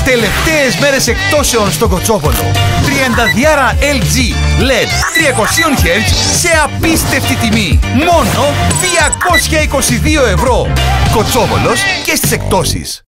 Τελευταίες μέρες εκτόσεων στο Κοτσόβολο. 32 LG LED 300 Hz σε απίστευτη τιμή. Μόνο 222 ευρώ. Κοτσόβολος και στις εκτόσεις.